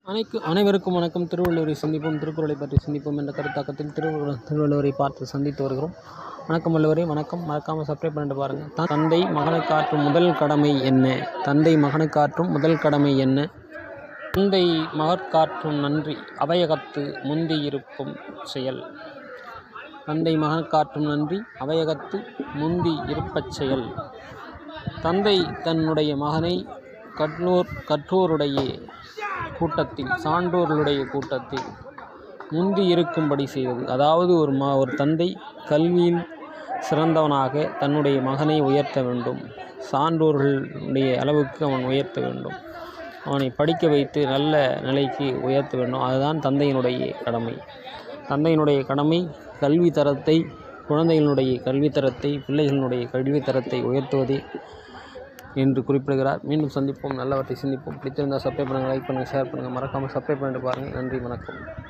அனைவருக்கும் வணக்கம். திருவள்ளுவரை சிந்திப்போம், திருக்குறளை பற்றி சிந்திப்போம் என்ற கருத்தாக்கத்தில் திருவள்ளுவரை பார்த்து சந்தித்து வருகிறோம். வணக்கம் வள்ளுவரே, வணக்கம். மறக்காமல் சப்ஸ்கிரைப் பண்ணிட்டு பாருங்கள். தந்தை மகனுக்கு ஆற்றும் முதல் கடமை என்ன? தந்தை மகனுக்கு ஆற்றும் முதல் கடமை என்ன? தந்தை மகற்காற்றும் நன்றி அவையகத்து முந்தியிருக்கும் செயல். தந்தை மகனுக்காற்றும் நன்றி அவையகத்து முந்தி இருப்பச் செயல். தந்தை தன்னுடைய மகனை கற்றோருடைய கூட்டத்தில், சான்றோர்களுடைய கூட்டத்தில் முந்தி இருக்கும்படி செய்வது. அதாவது ஒரு தந்தை கல்வியில் சிறந்தவனாக தன்னுடைய மகனை உயர்த்த வேண்டும். சான்றோர்களுடைய அளவுக்கு அவன் உயர்த்த வேண்டும். அவனை படிக்க வைத்து நல்ல நிலைக்கு உயர்த்த வேண்டும். அதுதான் தந்தையினுடைய கடமை. தந்தையினுடைய கடமை கல்வி தரத்தை, குழந்தைகளுடைய கல்வித்தரத்தை, பிள்ளைகளினுடைய கல்வித்தரத்தை உயர்த்துவதே என்று குறிப்பிடுகிறார். மீண்டும் சந்திப்போம், நல்லவற்றை சிந்திப்போம். பிடித்திருந்தால் சப்ஸ்கிரைப் பண்ணுங்கள், லைக் பண்ணுங்கள், ஷேர் பண்ணுங்கள். மறக்காமல் சப்ஸ்கிரைப் பண்ணிட்டு பாருங்கள். நன்றி, வணக்கம்.